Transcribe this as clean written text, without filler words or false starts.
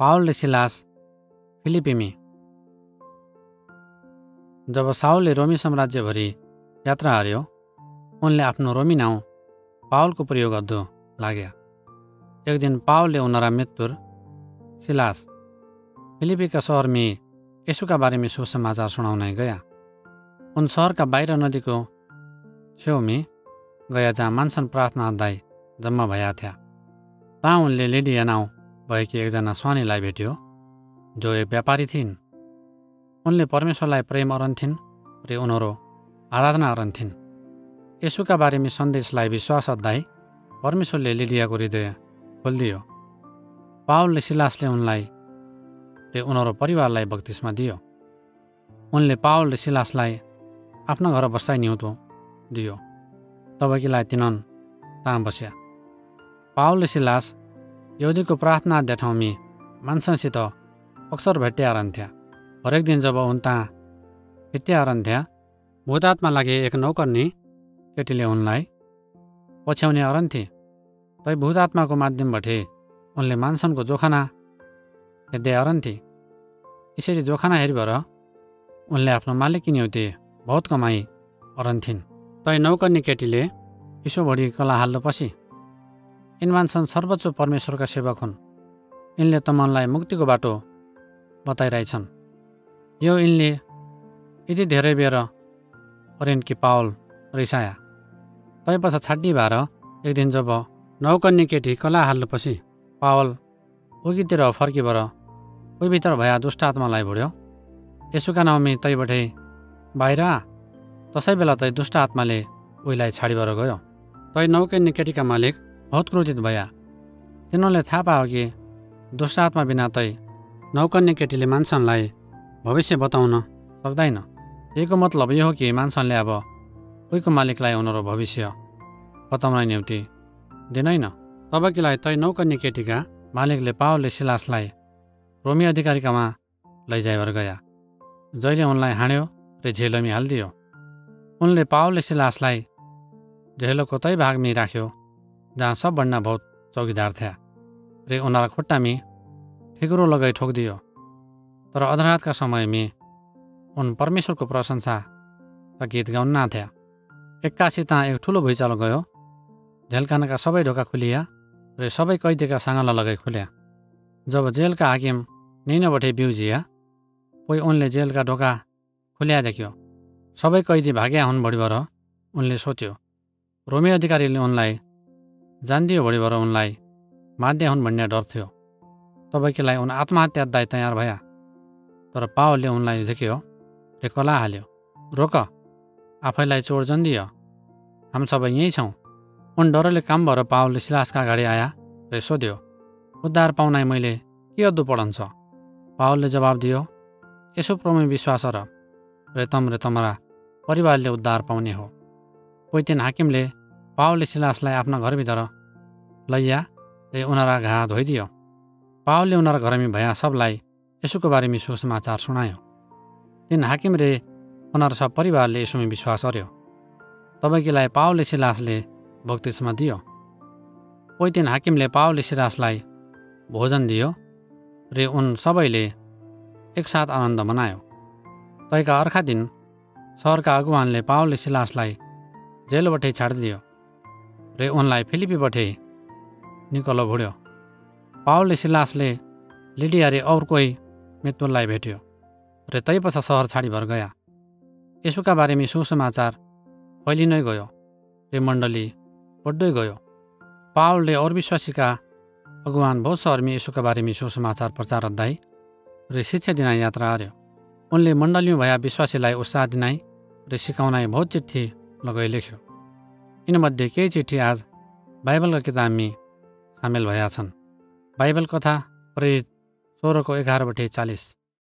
पावलले सिलास फिलिपीमी। जब साउलले रोमी साम्राज्यभरि यात्रा हार्यो उनले आफ्नो रोमी नाउँ पावलको प्रयोग गर्दो लाग्या। एक दिन पावलले उनरा मित्र सिलास फिलिपीका सहरमी यसुका बारेमा सुसमाचार सुनाउन गया। उन सहरका बाहिर नदीको छेउमी गया जहाँ मान्छन् प्रार्थना अध्याय जम्मा भया थिया। ता उनले लिडिया नाउँ भएकी एकजना स्वानीलाई भेट्यो जो एक व्यापारी थिइन्। उनले परमेश्वरलाई प्रेम अरन्थिन् र उनीहरू आराधना अरन्थिन्। यसुका बारेमा सन्देशलाई विश्वास अध्याय परमेश्वरले लिडियाको हृदय खोलिदियो। पावलले सिलासले उनलाई र उनीहरू परिवारलाई बत्तिस्मा दियो। उनले पावल र सिलासलाई आफ्ना घर बसाइ न्युतो दियो। तबकीलाई तिनन ता बस्या। पावल र सिलास यहुदीको प्रार्थना अध्याय ठाउँमी मान्छसित अक्सर भेट्या रहन्थ्या। हरेक दिन जब उन ता भेट्या रहन्थ्या भूतात्मा लागे एक नौकर्नी केटीले उनलाई पछ्याउने अरन्थे। तै भूतात्माको माध्यमबाट उनले मान्छनको जोखाना हेर्दै अरन्थे। यसरी जोखाना हेरिबर उनले आफ्नो मालिक निम्ति बहुत कमाई अरन्थिन्। तै नौकर्नी केटीले ईश्वरभरि कला हाल्दो पछि यिन मान्छन् सर्वोच्च परमेश्वरका सेवक हुन्। यिनले तमनलाई मुक्तिको बाटो बताइरहेछन्। यो यिनले यति धेरै बेर अरिन् कि पावल रिसाया। तैपछा छाड्डी भएर एक दिन जब नौकर्नी केटी कला हाल्दोपछि पावल उगितिर फर्किबर उभित्र भया दुष्ट आत्मालाई भुड्यो। यसुका नाउँमी तैबाटै बाहिर आ। तसै बेला तै दुष्ट आत्माले उहीलाई छाडिबर गयो। तै नौकर्नी केटीका मालिक बहुत क्रोधित भया। तिनीहरूले थाहा पायो कि दुष्ट आत्मा बिना तै नौकर्नी केटीले मान्छनलाई भविष्य बताउन सक्दैन। यसको मतलब यो हो कि मान्छनले अब उहीको मालिकलाई उनीहरू भविष्य बताउन निम्ति दिँदैन। तबकीलाई तै नौकर्नी केटीका मालिकले पावलले सिलासलाई रोमी अधिकारीकामा लैजाइबर गया। जहिले उनलाई हान्यो र झेलमी हालिदियो। उनले पावलले सिलासलाई झेलोको तै भागमी राख्यो जहाँ सबभन्दा बहुत चौकीदार थिया र उनीहरू खुट्टामी ठिकुरो लगाई ठोकिदियो। तर अधरातका समयमी उन परमेश्वरको प्रशंसा र गीत गाउन थिया। एक्कासी ता एक ठुलो भुइँचालो गयो। झेलखानाका सबै ढोका खुलिया र सबै कैदीका साङ्गाला लगाई खुल्या। जब जेलका हाकिम निनबठे बिउजिया कोही उनले जेलका ढोका खुल्या देख्यो। सबै कैदी भाग्या हुन् भडिबर उनले सोच्यो रोमी अधिकारीले उनलाई जान्दियो भडिबर उनलाई माध्य हुन् भन्ने डर थियो। तबकीलाई उन आत्महत्या दाइ तयार भया। तर पावलले उनलाई झिक्यो र कला हाल्यो। रोक, आफैलाई चोर जन्दियो, हामी सबै यहीँ छौँ। उन डरले काम भएर पावलले सिलासका अगाडि आया र सोध्यो उद्धार पाउनाइ मैले के अद्दु पढन्छ। पावलले जवाब दियो यसो प्रमे विश्वास र तमरा परिवारले उद्धार पाउने हो। कोही दिन हाकिमले पावलले सिलासलाई आफ्ना घरभित्र लैया र उनीहरू घा धोइदियो। पावलले उनीहरू घरमी भया सबलाई यसुको बारेमा सुसमाचार सुनायो। तिन हाकिम रे उनीहरू सब परिवारले यसुमा विश्वास गर्यो। तबकीलाई पावलले सिलासले बत्तिस्मा दियो। कोही दिन हाकिमले पावलले सिलासलाई भोजन दियो र उन सबैले एकसाथ आनन्द मनायो। तैका अर्का दिन सहरका अगुवानले पावलले सिलासलाई जेलबाटै छाडिदियो र उनलाई फिलिपीबाटै निकोलो भुड्यो। पावलले सिलासले लिडिया रे और कोही मित्रलाई भेट्यो र तैपछा सहर छाडिभर गया। यसुका बारेमा सुसमाचार फैलिनै गयो र मण्डली बढ्दै गयो। पावलले और विश्वासीका अगुवान बहुत सहरमी यसुका बारेमा सुसमाचार प्रचार अध्याय र शिक्षा दिनाइ यात्रा गर्यो। उनले मण्डलीमा भया विश्वासीलाई उत्साह दिनाइ र सिकाउनाइ बहुत चिठी लगाई लेख्यो। यिनमध्ये केही चिठी आज बाइबलका किताबमी सामेल भया छन्। बाइबल कथा प्रेरित 16:11-40।